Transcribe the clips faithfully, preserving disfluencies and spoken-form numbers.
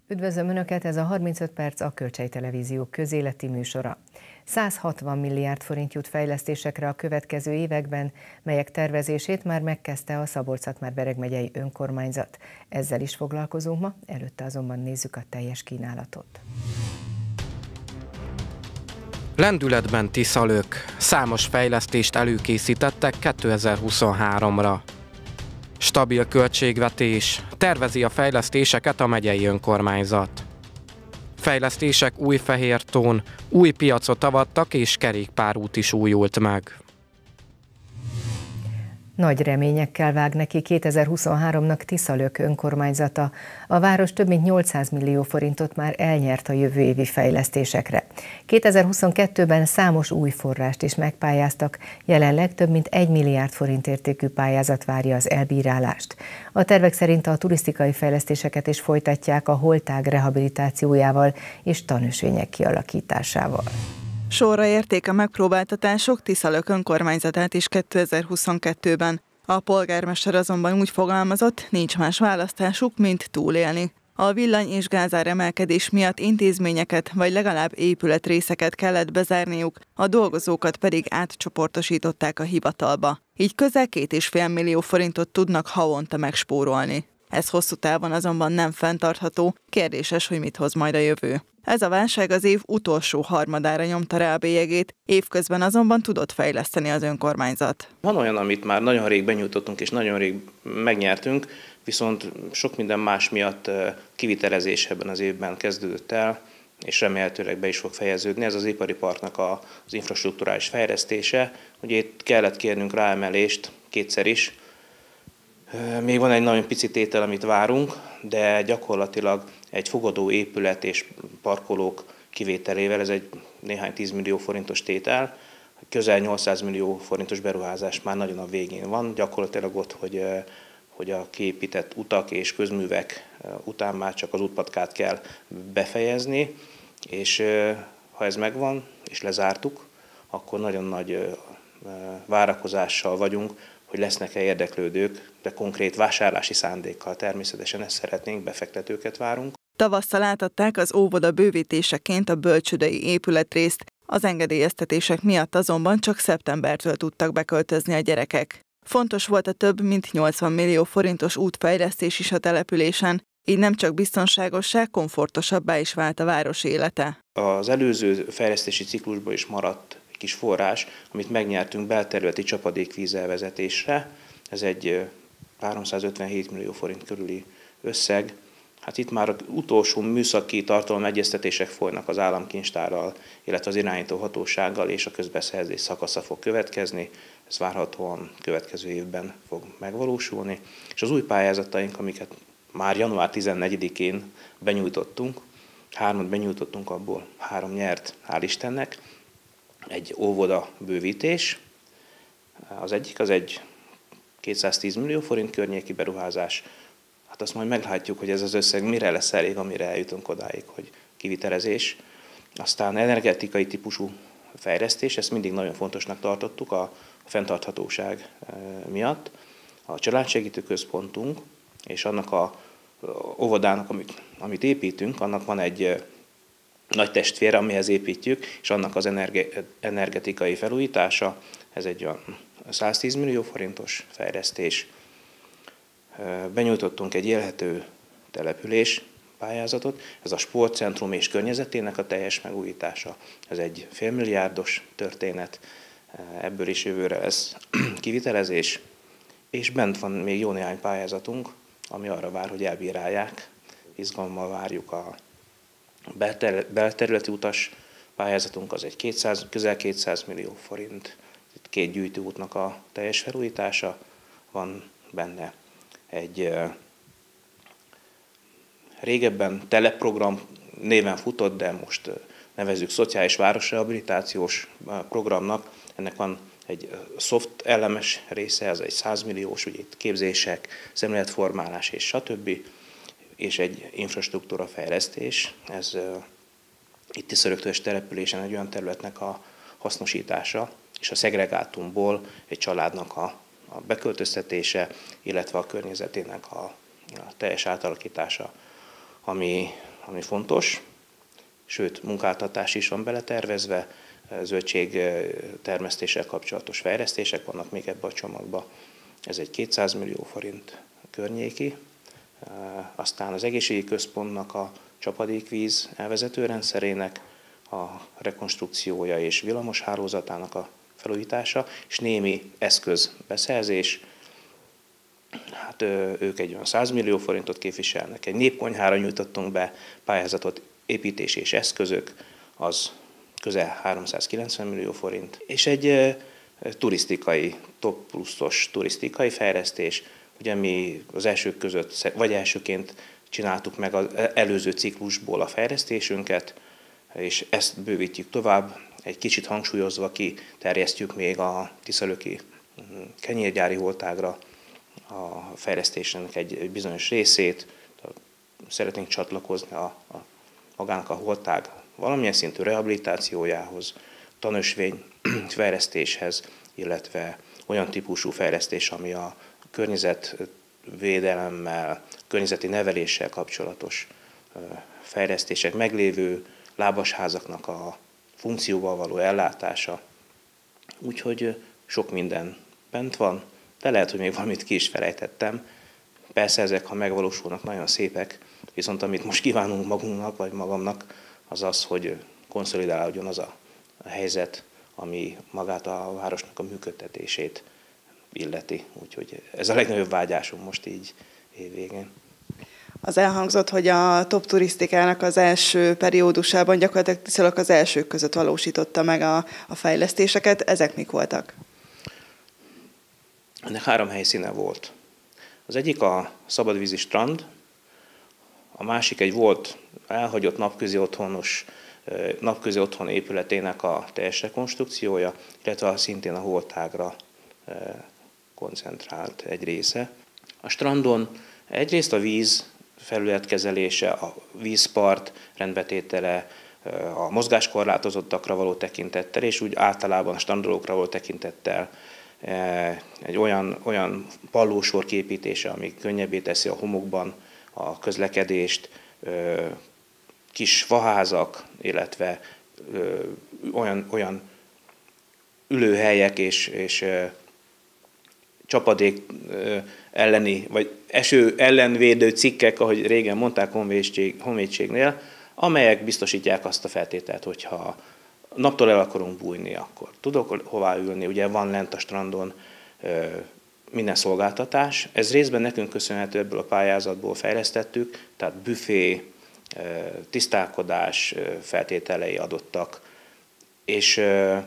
Üdvözlöm Önöket, ez a harmincöt perc a Kölcsei Televízió közéleti műsora. száz hatvan milliárd forint jut fejlesztésekre a következő években, melyek tervezését már megkezdte a Szabolcs-Szatmár-Bereg megyei önkormányzat. Ezzel is foglalkozunk ma, előtte azonban nézzük a teljes kínálatot. Lendületben Tiszalök. Számos fejlesztést előkészítettek kétezer-huszonháromra. Stabil költségvetés. Tervezi a fejlesztéseket a megyei önkormányzat. Fejlesztések Újfehértón, új piacot avattak és kerékpárút is újult meg. Nagy reményekkel vág neki kétezer-huszonháromnak Tiszalök önkormányzata. A város több mint nyolcszáz millió forintot már elnyert a jövő évi fejlesztésekre. kétezer-huszonkettőben számos új forrást is megpályáztak, jelenleg több mint egy milliárd forint értékű pályázat várja az elbírálást. A tervek szerint a turisztikai fejlesztéseket is folytatják a holtág rehabilitációjával és tanösvények kialakításával. Sorra érték a megpróbáltatások Tiszalök önkormányzatát is kétezer-huszonkettőben. A polgármester azonban úgy fogalmazott, nincs más választásuk, mint túlélni. A villany- és gázár emelkedés miatt intézményeket vagy legalább épületrészeket kellett bezárniuk, a dolgozókat pedig átcsoportosították a hivatalba. Így közel két és fél millió forintot tudnak havonta megspórolni. Ez hosszú távon azonban nem fenntartható, kérdéses, hogy mit hoz majd a jövő. Ez a válság az év utolsó harmadára nyomta rá a bélyegét, évközben azonban tudott fejleszteni az önkormányzat. Van olyan, amit már nagyon rég benyújtottunk és nagyon rég megnyertünk, viszont sok minden más miatt kivitelezés ebben az évben kezdődött el, és remélhetőleg be is fog fejeződni. Ez az ipari parknak az infrastrukturális fejlesztése. Ugye itt kellett kérnünk ráemelést kétszer is. Még van egy nagyon pici tétel, amit várunk, de gyakorlatilag egy fogadó épület és parkolók kivételével, ez egy néhány tízmillió forintos tétel, közel nyolcszáz millió forintos beruházás már nagyon a végén van, gyakorlatilag ott, hogy, hogy a kiépített utak és közművek után már csak az útpatkát kell befejezni, és ha ez megvan, és lezártuk, akkor nagyon nagy várakozással vagyunk, hogy lesznek-e érdeklődők, de konkrét vásárlási szándékkal természetesen ezt szeretnénk, befektetőket várunk. Tavasszal átadták az óvoda bővítéseként a bölcsődei épületrészt, az engedélyeztetések miatt azonban csak szeptembertől tudtak beköltözni a gyerekek. Fontos volt a több mint nyolcvan millió forintos útfejlesztés is a településen, így nem csak biztonságossá, komfortosabbá is vált a város élete. Az előző fejlesztési ciklusban is maradt kis forrás, amit megnyertünk belterületi csapadékvízelvezetésre. Ez egy háromszázötvenhét millió forint körüli összeg. Hát itt már az utolsó műszaki tartalomegyeztetések folynak az államkincstárral, illetve az irányító hatósággal, és a közbeszerzés szakasza fog következni. Ez várhatóan következő évben fog megvalósulni. És az új pályázataink, amiket már január tizennegyedikén benyújtottunk, hármat benyújtottunk, abból három nyert, hál' Istennek. Egy óvoda bővítés, az egyik az egy kétszáztíz millió forint környéki beruházás. Hát azt majd meglátjuk, hogy ez az összeg mire lesz elég, amire eljutunk odáig, hogy kivitelezés. Aztán energetikai típusú fejlesztés, ezt mindig nagyon fontosnak tartottuk a fenntarthatóság miatt. A családsegítő központunk és annak a óvodának, amit, amit építünk, annak van egy nagy testvére, amihez építjük, és annak az energetikai felújítása, ez egy olyan száztíz millió forintos fejlesztés. Benyújtottunk egy élhető település pályázatot, ez a sportcentrum és környezetének a teljes megújítása, ez egy félmilliárdos történet, ebből is jövőre lesz kivitelezés, és bent van még jó néhány pályázatunk, ami arra vár, hogy elbírálják, izgalommal várjuk a belterületi utas pályázatunk, az egy kétszáz, közel kétszáz millió forint. Itt két gyűjtőútnak a teljes felújítása van benne. Egy uh, régebben teleprogram néven futott, de most uh, nevezzük szociális városrehabilitációs uh, programnak. Ennek van egy uh, soft elemes része, ez egy száz milliós, ugye itt képzések, szemléletformálás és stb. És egy infrastruktúra fejlesztés. Ez uh, itt Tiszalök településen egy olyan területnek a hasznosítása, és a szegregátumból egy családnak a, a beköltöztetése, illetve a környezetének a, a teljes átalakítása, ami ami fontos, sőt munkáltatás is van beletervezve, zöldség termesztéssel kapcsolatos fejlesztések vannak még ebbe a csomagba. Ez egy kétszáz millió forint környéki. Aztán az egészségügyi központnak a csapadékvíz elvezető rendszerének a rekonstrukciója és villamos hálózatának a felújítása, és némi eszközbeszerzés. Hát ők egy olyan száz millió forintot képviselnek. Egy népkonyhára nyújtottunk be pályázatot, építési és eszközök, az közel háromszázkilencven millió forint. És egy turisztikai, top pluszos turisztikai fejlesztés, ugye mi az elsők között, vagy elsőként csináltuk meg az előző ciklusból a fejlesztésünket, és ezt bővítjük tovább, egy kicsit hangsúlyozva kiterjesztjük még a tiszalöki kenyérgyári holtágra a fejlesztésnek egy bizonyos részét, szeretnénk csatlakozni a, a magának a holtág valamilyen szintű rehabilitációjához, tanösvény fejlesztéshez, illetve olyan típusú fejlesztés, ami a környezetvédelemmel, környezeti neveléssel kapcsolatos fejlesztések, meglévő lábasházaknak a funkcióval való ellátása. Úgyhogy sok minden bent van, de lehet, hogy még valamit ki is felejtettem. Persze ezek, ha megvalósulnak, nagyon szépek, viszont amit most kívánunk magunknak, vagy magamnak, az az, hogy konszolidálódjon az a helyzet, ami magát a városnak a működtetését illeti. Úgyhogy ez a legnagyobb vágyásunk most így évvégén. Az elhangzott, hogy a top turisztikának az első periódusában gyakorlatilag Tiszalök az elsők között valósította meg a, a fejlesztéseket. Ezek mik voltak? Ennek három helyszíne volt. Az egyik a szabadvízi strand, a másik egy volt elhagyott napközi otthonos, napközi otthon épületének a teljes rekonstrukciója, illetve szintén a holtágra koncentrált egy része. A strandon egyrészt a víz felületkezelése, a vízpart rendbetétele, a mozgáskorlátozottakra való tekintettel, és úgy általában a strandolókra való tekintettel egy olyan, olyan pallósor képítése, ami könnyebbé teszi a homokban a közlekedést, kis faházak, illetve olyan, olyan ülőhelyek és, és csapadék elleni, vagy eső ellenvédő cikkek, ahogy régen mondták honvédség, honvédségnél, amelyek biztosítják azt a feltételt, hogyha naptól el akarunk bújni, akkor tudok hová ülni. Ugye van lent a strandon minden szolgáltatás. Ez részben nekünk köszönhető, ebből a pályázatból fejlesztettük, tehát büfé, tisztálkodás feltételei adottak, és,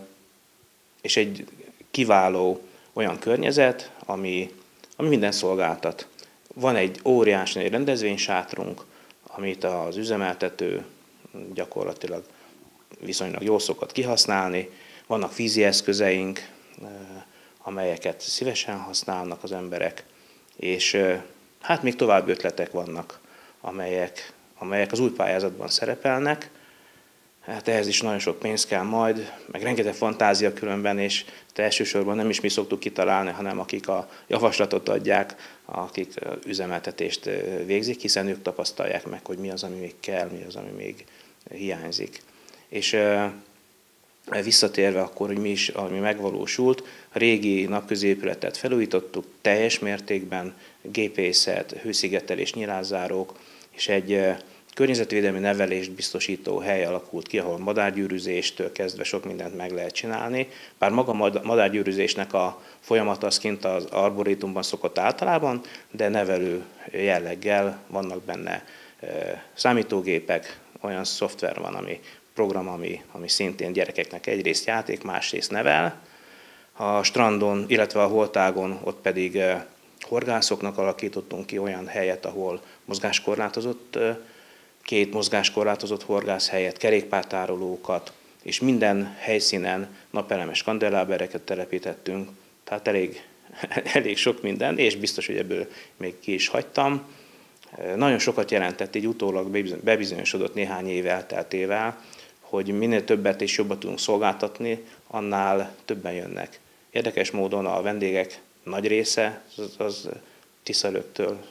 és egy kiváló olyan környezet, ami, ami minden szolgáltat. Van egy óriási nagy rendezvénysátrunk, amit az üzemeltető gyakorlatilag viszonylag jól szokott kihasználni. Vannak vízi eszközeink, amelyeket szívesen használnak az emberek, és hát még további ötletek vannak, amelyek, amelyek az új pályázatban szerepelnek. Hát ehhez is nagyon sok pénz kell majd, meg rengeteg fantázia különben, és elsősorban nem is mi szoktuk kitalálni, hanem akik a javaslatot adják, akik üzemeltetést végzik, hiszen ők tapasztalják meg, hogy mi az, ami még kell, mi az, ami még hiányzik. És visszatérve akkor, hogy mi is, ami megvalósult, a régi napközi épületet felújítottuk teljes mértékben, gépészet, hőszigetelés, nyilázárók, és egy környezetvédelmi nevelést biztosító hely alakult ki, ahol madárgyűrűzéstől kezdve sok mindent meg lehet csinálni. Bár maga a madárgyűrűzésnek a folyamata az kint az arborétumban szokott általában, de nevelő jelleggel vannak benne számítógépek, olyan szoftver van, ami program, ami, ami szintén gyerekeknek egyrészt játék, másrészt nevel. A strandon, illetve a holtágon ott pedig horgászoknak alakítottunk ki olyan helyet, ahol mozgáskorlátozott, két mozgáskorlátozott horgászhelyet, kerékpártárolókat, és minden helyszínen napelemes kandelábereket telepítettünk, tehát elég, elég sok minden, és biztos, hogy ebből még ki is hagytam. Nagyon sokat jelentett, így utólag bebizonyosodott néhány év elteltével, hogy minél többet és jobban tudunk szolgáltatni, annál többen jönnek. Érdekes módon a vendégek nagy része az, az Tiszalöktől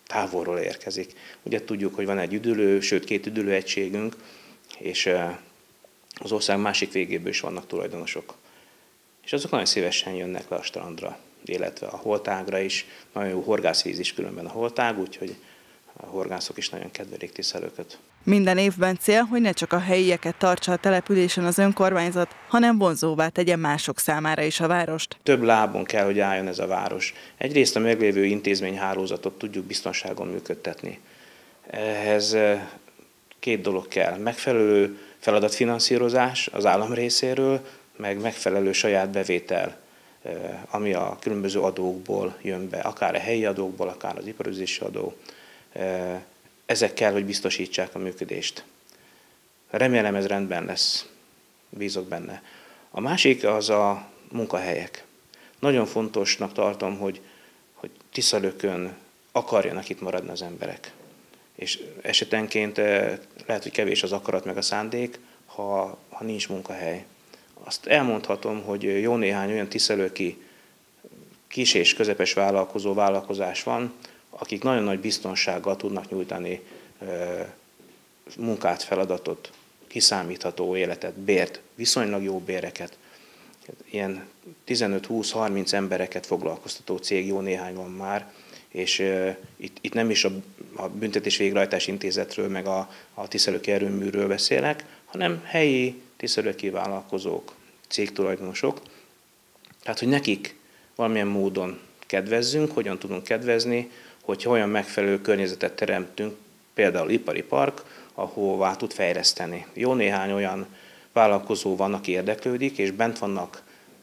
távolról érkezik. Ugye tudjuk, hogy van egy üdülő, sőt két üdülőegységünk, és az ország másik végéből is vannak tulajdonosok. És azok nagyon szívesen jönnek le a strandra, illetve a holtágra is. Nagyon jó horgászvíz is különben a holtág, úgyhogy a horgászok is nagyon kedvelik Tiszalököt. Minden évben cél, hogy ne csak a helyieket tartsa a településen az önkormányzat, hanem vonzóvá tegye mások számára is a várost. Több lábon kell, hogy álljon ez a város. Egyrészt a meglévő intézményhálózatot tudjuk biztonságon működtetni. Ehhez két dolog kell. Megfelelő feladatfinanszírozás az állam részéről, meg megfelelő saját bevétel, ami a különböző adókból jön be, akár a helyi adókból, akár az iparüzési adó. Ezek kell, hogy biztosítsák a működést. Remélem ez rendben lesz, bízok benne. A másik az a munkahelyek. Nagyon fontosnak tartom, hogy, hogy Tiszalökön akarjanak itt maradni az emberek. És esetenként lehet, hogy kevés az akarat meg a szándék, ha, ha nincs munkahely. Azt elmondhatom, hogy jó néhány olyan tiszalöki kis és közepes vállalkozó vállalkozás van, akik nagyon nagy biztonsággal tudnak nyújtani munkát, feladatot, kiszámítható életet, bért, viszonylag jó béreket. Ilyen tizenöt-húsz-harminc embereket foglalkoztató cég jó néhány van már, és uh, itt, itt nem is a, a büntetés végrehajtás intézetről, meg a, a tiszalöki erőműről beszélek, hanem helyi tiszalöki vállalkozók, cégtulajdonosok. Tehát, hogy nekik valamilyen módon kedvezzünk, hogyan tudunk kedvezni, hogyha olyan megfelelő környezetet teremtünk, például ipari park, ahová tud fejleszteni. Jó néhány olyan vállalkozó van, aki érdeklődik, és bent vannak,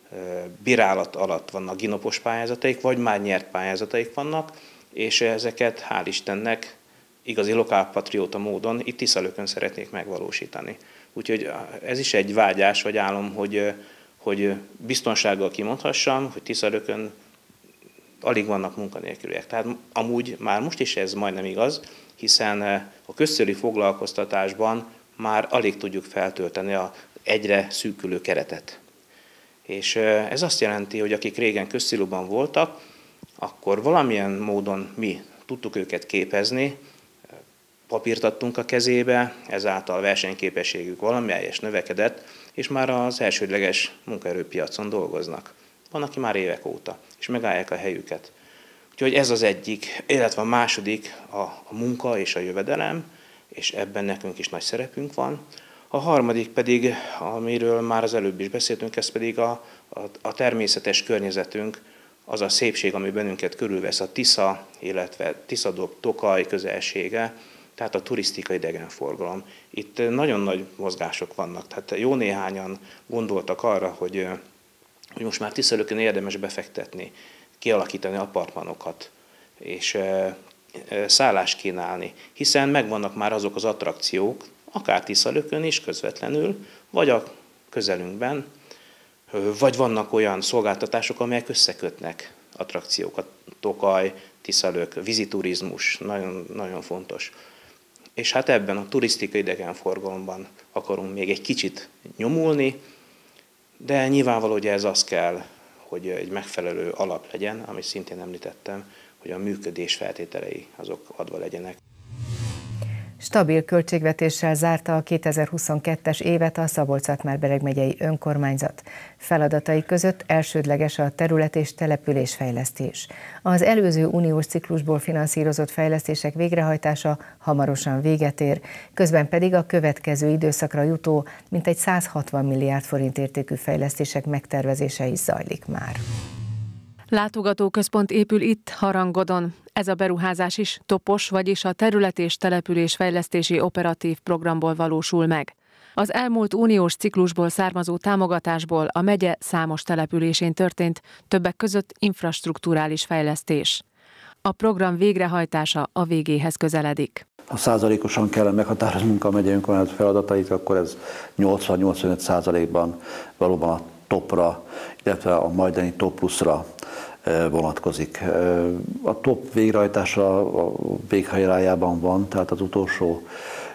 bírálat alatt vannak ginopos pályázataik, vagy már nyert pályázataik vannak, és ezeket hál' Istennek igazi lokálpatrióta módon itt Tiszalökön szeretnék megvalósítani. Úgyhogy ez is egy vágyás, vagy álom, hogy, hogy biztonsággal kimondhassam, hogy Tiszalökön alig vannak munkanélküliek. Tehát amúgy már most is ez majdnem igaz, hiszen a közcélű foglalkoztatásban már alig tudjuk feltölteni az egyre szűkülő keretet. És ez azt jelenti, hogy akik régen közcélúban voltak, akkor valamilyen módon mi tudtuk őket képezni, papírt adtunk a kezébe, ezáltal versenyképességük valamelyes növekedett, és már az elsődleges munkaerőpiacon dolgoznak. Van, aki már évek óta, és megállják a helyüket. Úgyhogy ez az egyik, illetve a második a, a munka és a jövedelem, és ebben nekünk is nagy szerepünk van. A harmadik pedig, amiről már az előbb is beszéltünk, ez pedig a, a, a természetes környezetünk, az a szépség, ami bennünket körülvesz, a Tisza, illetve Tiszadob, Tokaj közelsége, tehát a turisztikai idegenforgalom. Itt nagyon nagy mozgások vannak, tehát jó néhányan gondoltak arra, hogy, hogy most már Tiszalökön érdemes befektetni, kialakítani apartmanokat, és szállást kínálni, hiszen megvannak már azok az attrakciók, akár Tiszalökön is közvetlenül, vagy a közelünkben, vagy vannak olyan szolgáltatások, amelyek összekötnek attrakciókat. Tokaj, Tiszalök, víziturizmus, nagyon, nagyon fontos. És hát ebben a turisztikai idegenforgalomban akarunk még egy kicsit nyomulni, de nyilvánvaló, hogy ez az kell, hogy egy megfelelő alap legyen, amit szintén említettem, hogy a működés feltételei azok adva legyenek. Stabil költségvetéssel zárta a kétezer-huszonkettes évet a Szabolcs-Szatmár-Bereg megyei önkormányzat. Feladatai között elsődleges a terület- és településfejlesztés. Az előző uniós ciklusból finanszírozott fejlesztések végrehajtása hamarosan véget ér, közben pedig a következő időszakra jutó mintegy száz hatvan milliárd forint értékű fejlesztések megtervezése is zajlik már. Látogatóközpont épül itt, Harangodon. Ez a beruházás is topos, vagyis a terület- és településfejlesztési operatív programból valósul meg. Az elmúlt uniós ciklusból származó támogatásból a megye számos településén történt, többek között infrastrukturális fejlesztés. A program végrehajtása a végéhez közeledik. Ha százalékosan kellene meghatároznunk a megyei önkormányzat feladatait, akkor ez nyolcvan-nyolcvanöt százalékban valóban a topra, illetve a majdani top pluszra vonatkozik. A top végrehajtása a véghajrájában van, tehát az utolsó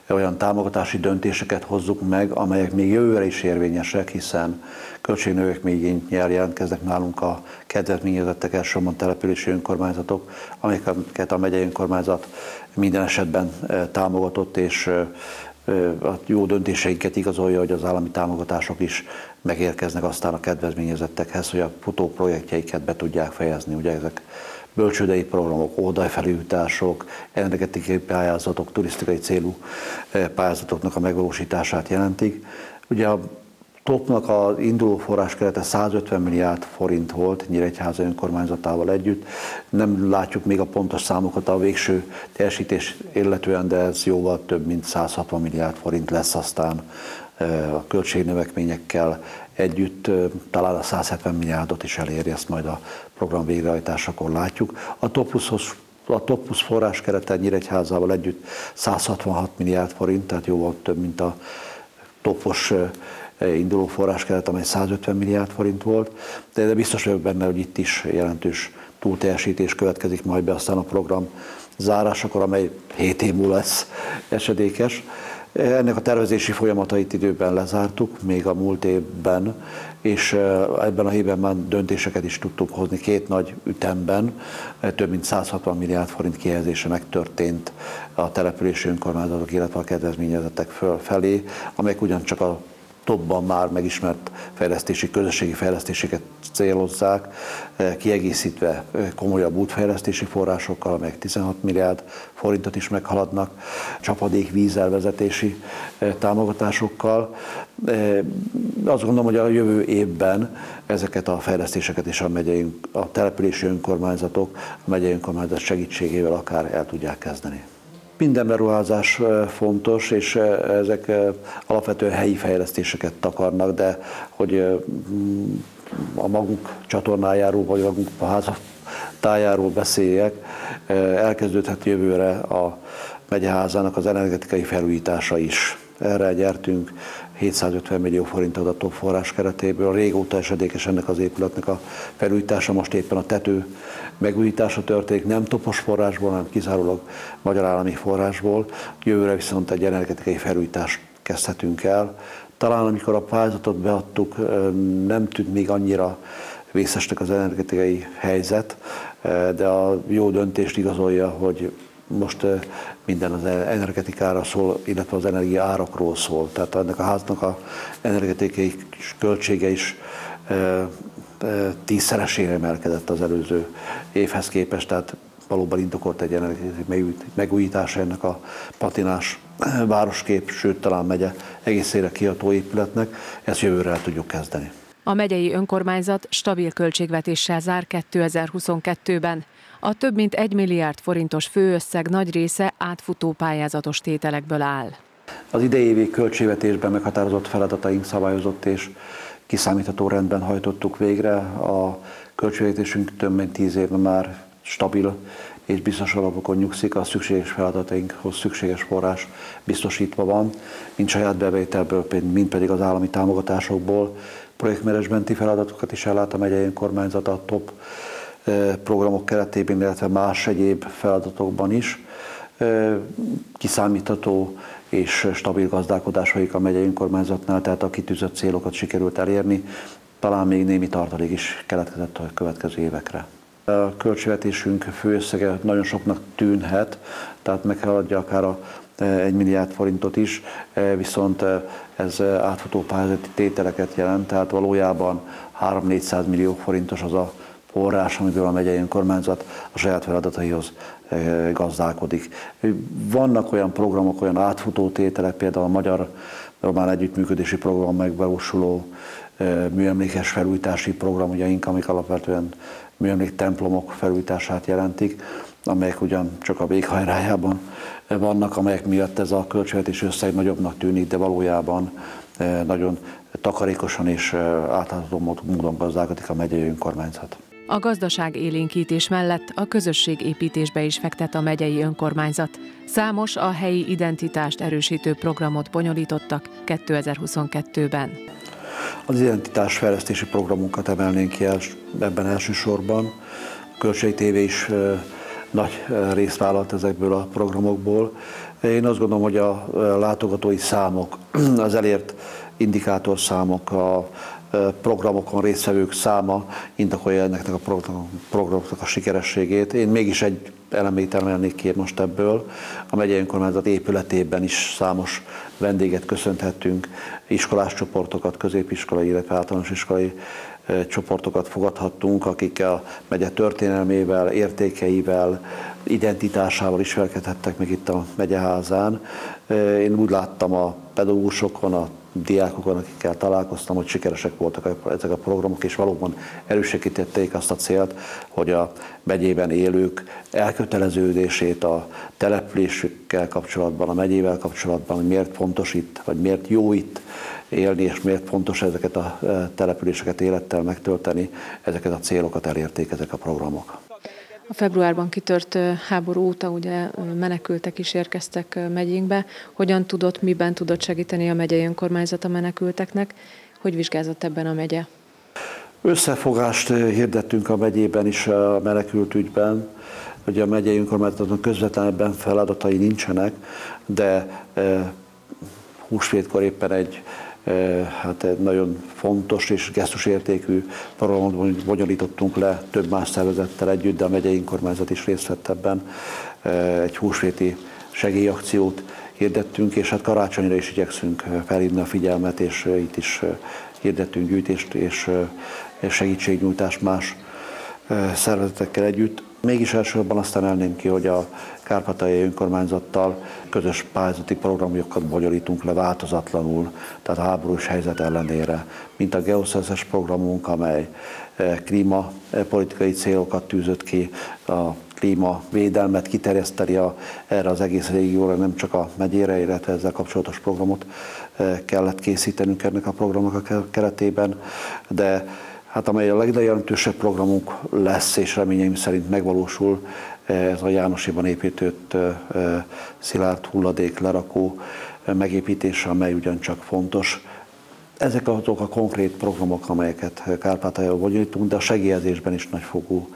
olyan támogatási döntéseket hozzuk meg, amelyek még jövőre is érvényesek, hiszen költségnövekményt jelentkeznek nálunk a kedvezményezettek, elsősorban települési önkormányzatok, amelyeket a megyei önkormányzat minden esetben támogatott, és a jó döntéseinket igazolja, hogy az állami támogatások is megérkeznek aztán a kedvezményezettekhez, hogy a futó projektjeiket be tudják fejezni. Ugye ezek bölcsődei programok, óvodai-felújítások, energetikai pályázatok, turisztikai célú pályázatoknak a megvalósítását jelentik. Ugye a topnak az induló forráskerete százötven milliárd forint volt Nyíregyháza önkormányzatával együtt. Nem látjuk még a pontos számokat a végső teljesítés illetően, de ez jóval több mint száz hatvan milliárd forint lesz aztán a költségnövekményekkel együtt, talán a száz hetven milliárdot is eléri, ezt majd a program végrehajtásakor látjuk. A top pluszhoz A top plusz forráskerete Nyíregyházával együtt száz hatvanhat milliárd forint, tehát jóval több, mint a topos induló forráskeret, amely százötven milliárd forint volt, de, de biztos vagyok benne, hogy itt is jelentős túlteljesítés következik majd be aztán a program zárásakor, amely hét év múlva lesz esedékes. Ennek a tervezési folyamatait időben lezártuk, még a múlt évben, és ebben a évben már döntéseket is tudtuk hozni két nagy ütemben. Több mint száz hatvan milliárd forint kihelyezése megtörtént a települési önkormányzatok, illetve a kedvezményezettek felé, amelyek ugyancsak a topban már megismert fejlesztési, közösségi fejlesztéseket célozzák, kiegészítve komolyabb útfejlesztési forrásokkal, amelyek tizenhat milliárd forintot is meghaladnak, csapadék vízelvezetési támogatásokkal. Azt gondolom, hogy a jövő évben ezeket a fejlesztéseket is a megyei, a települési önkormányzatok, a megyei önkormányzat segítségével akár el tudják kezdeni. Minden beruházás fontos, és ezek alapvetően helyi fejlesztéseket takarnak, de hogy a magunk csatornájáról, vagy magunk a házatájáról beszéljek, elkezdődhet jövőre a megyeházának az energetikai felújítása is. Erre gyertünk hétszázötven millió forintot a top forrás keretéből. Régóta esedékes ennek az épületnek a felújítása, most éppen a tető megújítása történik, nem topos forrásból, hanem kizárólag magyar állami forrásból. Jövőre viszont egy energetikai felújítást kezdhetünk el. Talán amikor a pályázatot beadtuk, nem tűnt még annyira vészesnek az energetikai helyzet, de a jó döntést igazolja, hogy most minden az energetikára szól, illetve az energia árakról szól. Tehát ennek a háznak az energetikai költsége is tízszeresére emelkedett az előző évhez képest, tehát valóban indokolt egy energetikai megújítása ennek a patinás városkép, sőt talán megye egészére kiható épületnek. Ezt jövőre el tudjuk kezdeni. A megyei önkormányzat stabil költségvetéssel zár kétezer-huszonkettőben. A több mint egy milliárd forintos főösszeg nagy része átfutó pályázatos tételekből áll. Az idei évi költségvetésben meghatározott feladataink szabályozott és kiszámítható rendben hajtottuk végre. A költségvetésünk több mint tíz éve már stabil és biztos alapokon nyugszik, a szükséges feladatainkhoz szükséges forrás biztosítva van, mind saját bevételből, mind pedig az állami támogatásokból. Projektmenedzsmenti feladatokat is ellát a megyei önkormányzat a top programok keretében, illetve más egyéb feladatokban is. Kiszámítható és stabil gazdálkodás folyik a megyei önkormányzatnál, tehát a kitűzött célokat sikerült elérni, talán még némi tartalék is keletkezett a következő évekre. A költségvetésünk főösszege nagyon soknak tűnhet, tehát meghaladja akár a egy milliárd forintot is, viszont ez átfutó pályázati tételeket jelent, tehát valójában háromszáz-négyszáz millió forintos az a forrás, amiből a megyei önkormányzat a saját feladataihoz gazdálkodik. Vannak olyan programok, olyan átfutó tételek, például a Magyar Román Együttműködési Program megvalósuló műemlékes felújítási programjaink, amik alapvetően műemlék templomok felújítását jelentik, amelyek ugyan csak a véghajrájában vannak, amelyek miatt ez a költségvetési összeg nagyobbnak tűnik, de valójában nagyon takarékosan és átlátható módon gazdálkodik a megyei önkormányzat. A gazdaság élénkítés mellett a közösségépítésbe is fektet a megyei önkormányzat. Számos a helyi identitást erősítő programot bonyolítottak kétezer-huszonkettőben. Az identitásfejlesztési programunkat emelnénk ki ebben elsősorban. A Kölcsei té vé is nagy részt vállalt ezekből a programokból. Én azt gondolom, hogy a látogatói számok, az elért indikátorszámok, a programokon résztvevők száma indokolja ennek a programoknak a sikerességét. Én mégis egy elemét emelnék ki most ebből. A megyei önkormányzat épületében is számos vendéget köszönhettünk, iskolás csoportokat, középiskolai, illetve általános iskolai csoportokat fogadhattunk, akik a megye történelmével, értékeivel, identitásával ismerkedhettek meg itt a megyeházán. Én úgy láttam a pedagógusokon, a diákokon, akikkel találkoztam, hogy sikeresek voltak ezek a programok, és valóban erősítették azt a célt, hogy a megyében élők elköteleződését a településükkel kapcsolatban, a megyével kapcsolatban, hogy miért fontos itt, vagy miért jó itt élni, és miért fontos ezeket a településeket élettel megtölteni, ezeket a célokat elérték ezek a programok. A februárban kitört háború óta ugye menekültek is érkeztek megyénkbe. Hogyan tudott, miben tudott segíteni a megyei önkormányzat a menekülteknek? Hogy vizsgázott ebben a megye? Összefogást hirdettünk a megyében is a menekült ügyben. Ugye a megyei önkormányzatnak közvetlenebben feladatai nincsenek, de húsvétkor éppen egy hát egy nagyon fontos és gesztusértékű programot bonyolítottunk le több más szervezettel együtt, de a megyei önkormányzat is részt vett ebben. Egy húsvéti segélyakciót hirdettünk, és hát karácsonyra is igyekszünk felhívni a figyelmet, és itt is hirdettünk gyűjtést és segítségnyújtást más szervezetekkel együtt. Mégis elsősorban azt emelném ki, hogy a kárpátaljai önkormányzattal közös pályázati programokat bonyolítunk le változatlanul, tehát a háborús helyzet ellenére, mint a geoszeszes programunk, amely klímapolitikai célokat tűzött ki, a klímavédelmet kiterjeszteni a, erre az egész régióra, nem csak a megyére, illetve ezzel kapcsolatos programot kellett készítenünk ennek a programnak a keretében, de hát amely a legjelentősebb programunk lesz, és reményeim szerint megvalósul, ez a Jánosiban épített szilárd hulladék lerakó megépítése, amely ugyancsak fontos. Ezek azok a konkrét programok, amelyeket Kárpátalján bonyolítunk, de a segélyezésben is nagyfokú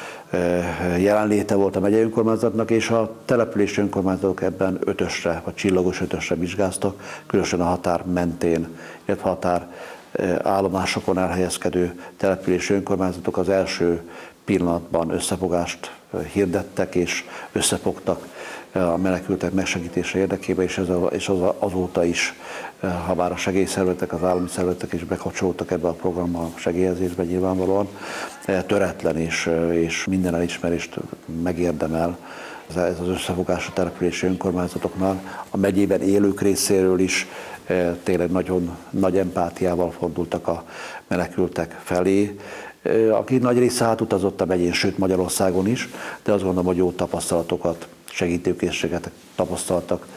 jelenléte volt a megyei önkormányzatnak, és a települési önkormányzatok ebben ötösre, vagy csillagos ötösre vizsgáztak, különösen a határ mentén, illetve határ állomásokon elhelyezkedő települési önkormányzatok az első pillanatban összefogást hirdettek és összefogtak a menekültek megsegítése érdekében, és, ez a, és az, azóta is, ha bár a segélyszervezetek, az állami szervezetek is bekapcsolódtak ebbe a programba, a segélyezésbe nyilvánvalóan, töretlen és, és minden elismerést megérdemel ez az összefogás a települési önkormányzatoknál. A megyében élők részéről is tényleg nagyon nagy empátiával fordultak a menekültek felé, aki nagy része átutazott a megyén, sőt Magyarországon is, de azt gondolom, hogy jó tapasztalatokat, segítőkészséget tapasztaltak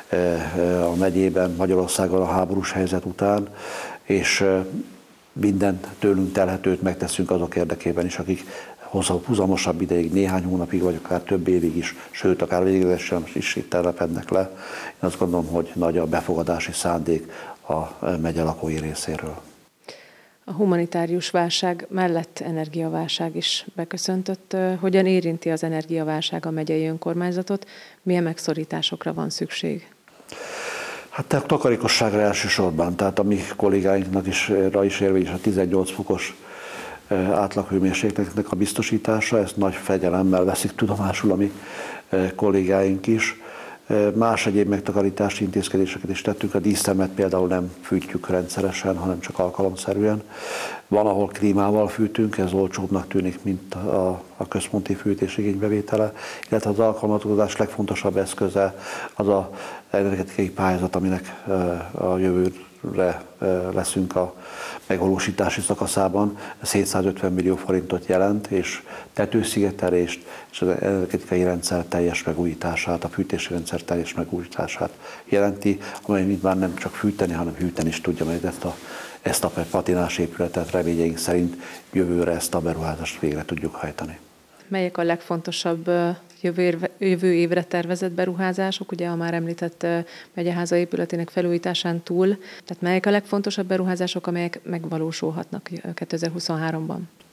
a megyében, Magyarországon a háborús helyzet után, és minden tőlünk telhetőt megteszünk azok érdekében is, akik húzamosabb ideig, néhány hónapig, vagy akár több évig is, sőt, akár véglegesen is itt telepednek le. Én azt gondolom, hogy nagy a befogadási szándék a megye lakói részéről. A humanitárius válság mellett energiaválság is beköszöntött. Hogyan érinti az energiaválság a megyei önkormányzatot? Milyen megszorításokra van szükség? Hát a takarékosságra elsősorban, tehát a mi kollégáinknak is, rá is érvényes a tizennyolc fokos átlaghőmérsékletnek a biztosítása, ezt nagy fegyelemmel veszik tudomásul a mi kollégáink is. Más egyéb megtakarítási intézkedéseket is tettünk, a dísztermet például nem fűtjük rendszeresen, hanem csak alkalomszerűen. Van, ahol klímával fűtünk, ez olcsóbbnak tűnik, mint a, a központi fűtés igénybevétele, illetve az alkalmazkodás legfontosabb eszköze az az energetikai pályázat, aminek a jövőre leszünk a megvalósítási szakaszában. Ez hétszázötven millió forintot jelent, és tetőszigetelést és az energetikai rendszer teljes megújítását, a fűtési rendszer teljes megújítását jelenti, amely mint már nem csak fűteni, hanem hűteni is tudja majd ezt a, ezt a patinás épületet, reményeink szerint jövőre ezt a beruházást végre tudjuk hajtani. Melyek a legfontosabb jövő, jövő évre tervezett beruházások, ugye a már említett megyeháza épületének felújításán túl, tehát melyek a legfontosabb beruházások, amelyek megvalósulhatnak kétezer-huszonháromban?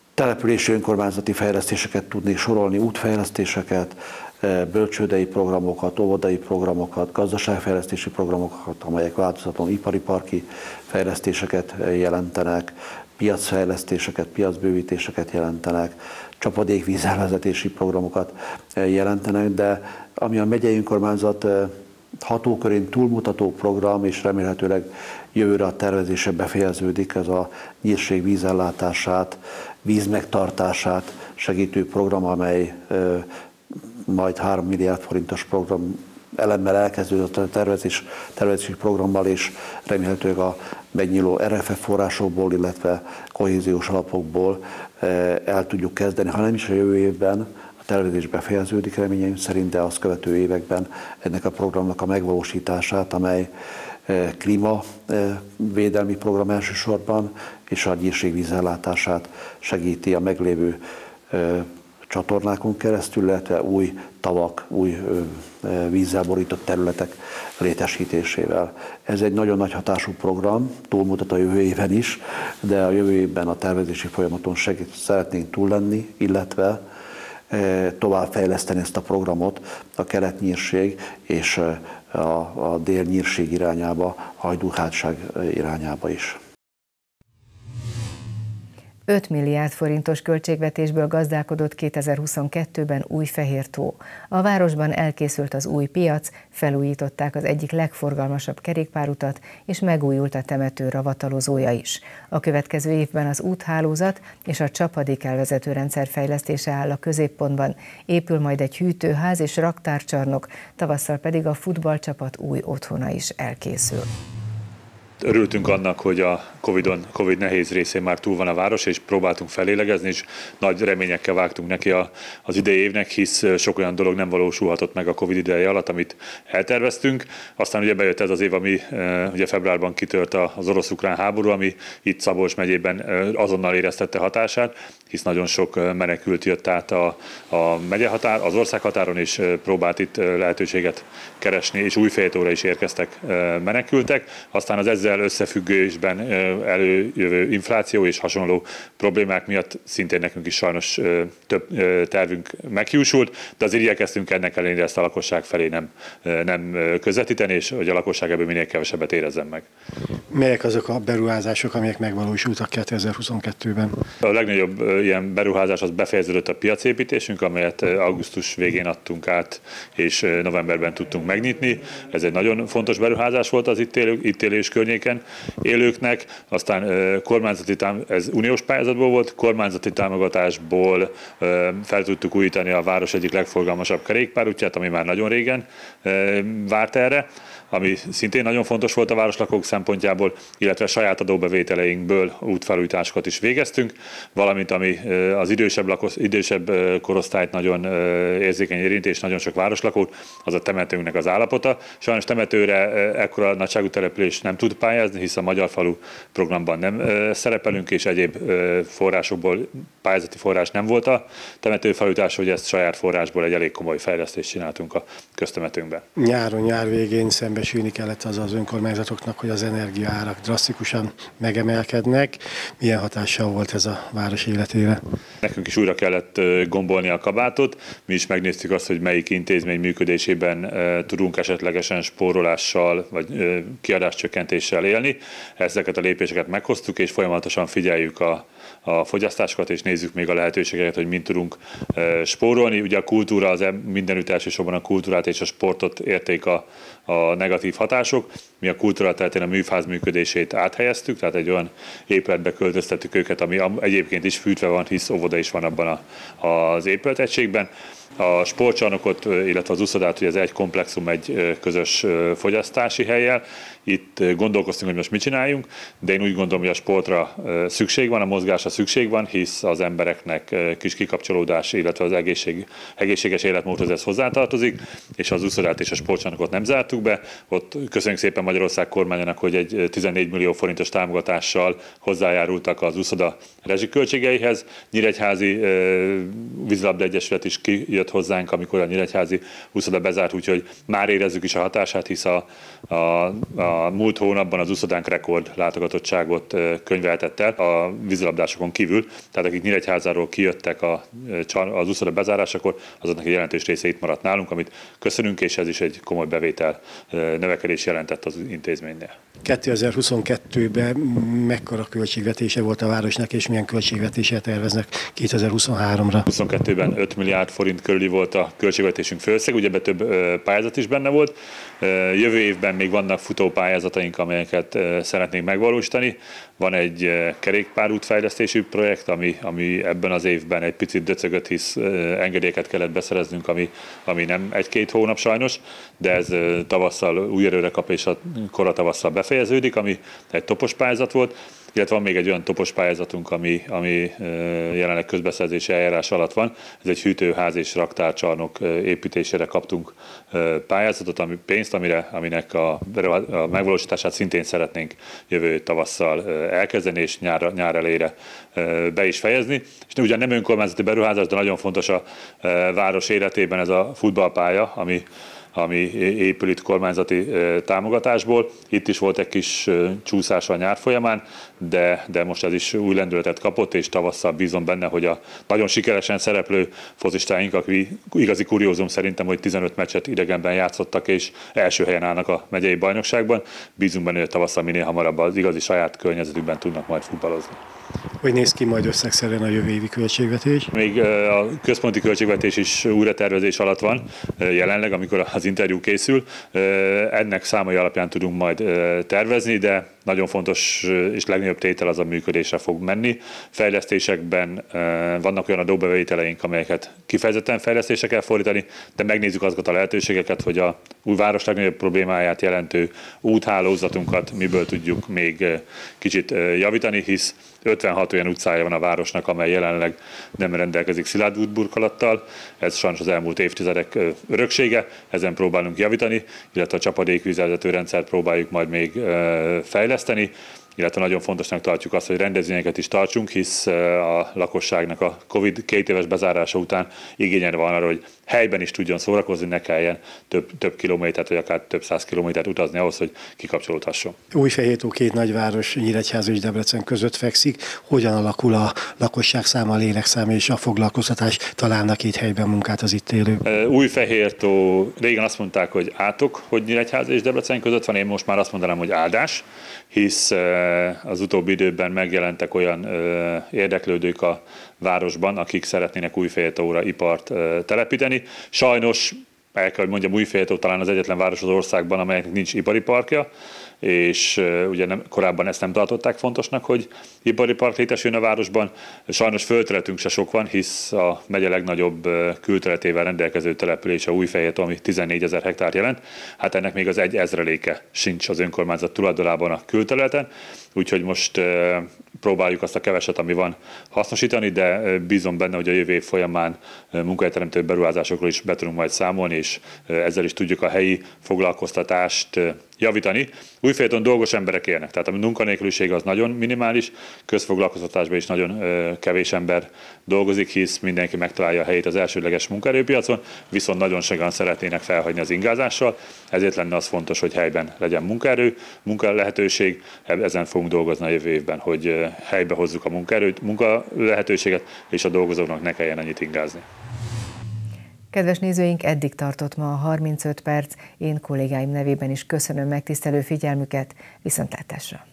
települési önkormányzati fejlesztéseket tudnék sorolni, útfejlesztéseket, bölcsődei programokat, óvodai programokat, gazdaságfejlesztési programokat, amelyek változatlan ipari parki fejlesztéseket jelentenek, piacfejlesztéseket, piacbővítéseket jelentenek, csapadékvízelvezetési programokat jelentenek, de ami a megyei önkormányzat hatókörén túlmutató program, és remélhetőleg jövőre a tervezése befejeződik, ez a nyírség vízellátását, vízmegtartását segítő program, amely majd három milliárd forintos program elemmel elkezdődött a tervezés, tervezési programmal, és remélhetőleg a megnyíló er ef ef forrásokból, illetve kohéziós alapokból el tudjuk kezdeni, ha nem is a jövő évben, a tervezés befejeződik reményeim szerint, de azt követő években ennek a programnak a megvalósítását, amely klímavédelmi program elsősorban, és a nyírségvízellátását segíti a meglévő csatornákon keresztül, illetve új tavak, új vízzel borított területek létesítésével. Ez egy nagyon nagy hatású program, túlmutat a jövő éven is, de a jövő évben a tervezési folyamaton segít, szeretnénk túl lenni, illetve továbbfejleszteni ezt a programot a kelet-nyírség és a, a dél-nyírség irányába, Hajdú-hátság irányába is. öt milliárd forintos költségvetésből gazdálkodott kétezer-huszonkettőben Újfehértó. A városban elkészült az új piac, felújították az egyik legforgalmasabb kerékpárutat, és megújult a temető ravatalozója is. A következő évben az úthálózat és a csapadékelvezető rendszer fejlesztése áll a középpontban, épül majd egy hűtőház és raktárcsarnok, tavasszal pedig a futballcsapat új otthona is elkészül. Örültünk annak, hogy a Covidon, Covid nehéz részén már túl van a város, és próbáltunk felélegezni, és nagy reményekkel vágtunk neki a, az idei évnek, hisz sok olyan dolog nem valósulhatott meg a Covid ideje alatt, amit elterveztünk. Aztán ugye bejött ez az év, ami ugye februárban kitört az orosz-ukrán háború, ami itt Szabolcs megyében azonnal éreztette hatását, hisz nagyon sok menekült jött át a, a megyehatár, az országhatáron, és próbált itt lehetőséget keresni, és Újfehértóra is érkeztek menekültek. Aztán az ezzel összefüggésben előjövő infláció és hasonló problémák miatt szintén nekünk is sajnos több tervünk meghiúsult, de azért igyekeztünk ennek ellenére ezt a lakosság felé nem, nem közvetíteni, és hogy a lakosság ebből minél kevesebbet érezzen meg. Melyek azok a beruházások, amelyek megvalósultak kétezer-huszonkettőben? A legnagyobb ilyen beruházás az befejeződött a piacépítésünk, amelyet augusztus végén adtunk át, és novemberben tudtunk megnyitni. Ez egy nagyon fontos beruházás volt az itt, élő, itt élő és környéken élőknek. Aztán kormányzati tám- ez uniós pályázatból volt, kormányzati támogatásból fel tudtuk újítani a város egyik legforgalmasabb kerékpárútját, ami már nagyon régen várt erre, ami szintén nagyon fontos volt a városlakók szempontjából, illetve saját adóbevételeinkből útfelújításokat is végeztünk, valamint ami az idősebb, lakos, idősebb korosztályt nagyon érzékeny érinti, és nagyon sok városlakót, az a temetőnknek az állapota. Sajnos temetőre ekkora nagyságú település nem tud pályázni, hisz a Magyar Falu programban nem szerepelünk, és egyéb forrásokból pályázati forrás nem volt a temetőfelújítás, hogy ezt saját forrásból egy elég komoly fejlesztést csináltunk a köztemetőnkbe. Nyáron, nyár végén szembesülni kellett az az önkormányzatoknak, hogy az energiaárak drasztikusan megemelkednek. Milyen hatással volt ez a város életére? Nekünk is újra kellett gombolni a kabátot. Mi is megnéztük azt, hogy melyik intézmény működésében tudunk esetlegesen spórolással vagy kiadáscsökkentéssel élni. Ezeket a lépéseket meghoztuk, és folyamatosan figyeljük a a fogyasztásokat, és nézzük még a lehetőségeket, hogy mind tudunk spórolni. Ugye a kultúra, az mindenütt elsősorban a kultúrát és a sportot érték a, a negatív hatások. Mi a kultúra területén a műfáz működését áthelyeztük, tehát egy olyan épületbe költöztettük őket, ami egyébként is fűtve van, hisz óvoda is van abban a, az épületegységben. A sportcsarnokot, illetve az uszodát, hogy ez egy komplexum, egy közös fogyasztási hellyel. Itt gondolkoztunk, hogy most mit csináljunk, de én úgy gondolom, hogy a sportra szükség van, a mozgásra szükség van, hisz az embereknek kis kikapcsolódás, illetve az egészség, egészséges életmódhoz ez hozzátartozik, és az uszodát és a sportcsarnokot nem zártuk be. Ott köszönjük szépen Magyarország kormányának, hogy egy tizennégy millió forintos támogatással hozzájárultak az uszoda rezsiköltségeihez. Nyíregyházi vízilabda egyesület is kijött hozzánk, amikor a nyíregyházi uszoda bezárt, úgyhogy már érezzük is a hatását, hisz a, a, a A múlt hónapban az uszodánk rekord látogatottságot könyveltett el a vízilabdásokon kívül, tehát akik Nyíregyházáról kijöttek a, az uszoda bezárásakor, azoknak egy jelentős része itt maradt nálunk, amit köszönünk, és ez is egy komoly bevétel növekedés jelentett az intézménynél. kétezer-huszonkettőben mekkora költségvetése volt a városnak, és milyen költségvetéssel terveznek kétezer-huszonháromra? huszonkettőben öt milliárd forint körüli volt a költségvetésünk főösszeg, ugye ebben több pályázat is benne volt. Jövő évben még vannak futó pályázataink, amelyeket szeretnénk megvalósítani. Van egy kerékpárútfejlesztési projekt, ami, ami ebben az évben egy picit döcögött, hisz engedélyeket kellett beszereznünk, ami, ami nem egy-két hónap sajnos, de ez tavasszal új erőre kap, és a kora tavasszal befejeződik, ami egy topos pályázat volt. Illetve van még egy olyan topos pályázatunk, ami, ami jelenleg közbeszerzési eljárás alatt van. Ez egy hűtőház és raktárcsarnok építésére kaptunk pályázatot, ami pénzt, amire, aminek a, a megvalósítását szintén szeretnénk jövő tavasszal elkezdeni, és nyár, nyár elejére be is fejezni. És ugyan nem önkormányzati beruházás, de nagyon fontos a város életében ez a futballpálya, ami ami épül itt kormányzati támogatásból. Itt is volt egy kis csúszás a nyár folyamán, de, de most ez is új lendületet kapott, és tavasszal bízom benne, hogy a nagyon sikeresen szereplő fozistáink, aki igazi kuriózum szerintem, hogy tizenöt meccset idegenben játszottak, és első helyen állnak a megyei bajnokságban. Bízunk benne, hogy tavasszal minél hamarabb az igazi saját környezetükben tudnak majd futballozni. Hogy néz ki majd összegszerűen a jövő évi költségvetés? Még a központi költségvetés is újratervezés alatt van jelenleg, amikor az interjú készül. Ennek számai alapján tudunk majd tervezni, de nagyon fontos és legnagyobb tétel az a működésre fog menni. Fejlesztésekben vannak olyan adóbevételeink, amelyeket kifejezetten fejlesztésre kell fordítani, de megnézzük azokat a lehetőségeket, hogy a új város legnagyobb problémáját jelentő úthálózatunkat miből tudjuk még kicsit javítani, hisz ötvenhat olyan utcája van a városnak, amely jelenleg nem rendelkezik szilárd útburkolattal. Ez sajnos az elmúlt évtizedek öröksége, ezen próbálunk javítani, illetve a csapadékvízelvezető rendszert próbáljuk majd még fejleszteni, illetve nagyon fontosnak tartjuk azt, hogy rendezvényeket is tartsunk, hisz a lakosságnak a Covid két éves bezárása után igénye van arra, hogy helyben is tudjon szórakozni, ne kelljen több, több kilométert, vagy akár több száz kilométert utazni ahhoz, hogy kikapcsolódhasson. Újfehértó két nagyváros, Nyíregyháza és Debrecen között fekszik. Hogyan alakul a lakosság száma, a lélekszáma és a foglalkoztatás? Találnak itt helyben munkát az itt élők? Újfehértó, régen azt mondták, hogy átok, hogy Nyíregyháza és Debrecen között van, én most már azt mondanám, hogy áldás, hisz az utóbbi időben megjelentek olyan érdeklődők a városban, akik szeretnének Újfehértóra ipart telepíteni. Sajnos, el kell, hogy mondjam, Újfehértó talán az egyetlen város az országban, amelynek nincs ipari parkja, és uh, ugye nem, korábban ezt nem tartották fontosnak, hogy ipari park létesüljön a városban. Sajnos földterületünk se sok van, hisz a megye legnagyobb uh, külterületével rendelkező település a Újfehértó, ami tizennégyezer hektár jelent. Hát ennek még az egy ezreléke sincs az önkormányzat tulajdonában a külterületen, úgyhogy most uh, próbáljuk azt a keveset, ami van, hasznosítani, de uh, bízom benne, hogy a jövő év folyamán uh, munkahelyteremtő beruházásokról is be tudunk majd számolni, és uh, ezzel is tudjuk a helyi foglalkoztatást uh, javítani. Újfehértón dolgos emberek élnek, tehát a munkanélküliség az nagyon minimális, közfoglalkoztatásban is nagyon ö, kevés ember dolgozik, hisz mindenki megtalálja a helyét az elsődleges munkaerőpiacon, viszont nagyon sokan szeretnének felhagyni az ingázással, ezért lenne az fontos, hogy helyben legyen munkaerő, munkalehetőség, ezen fogunk dolgozni a jövő évben, hogy helybe hozzuk a munkaerőt, munkalehetőséget, és a dolgozóknak ne kelljen ennyit ingázni. Kedves nézőink, eddig tartott ma a harmincöt perc. Én kollégáim nevében is köszönöm megtisztelő figyelmüket, viszontlátásra!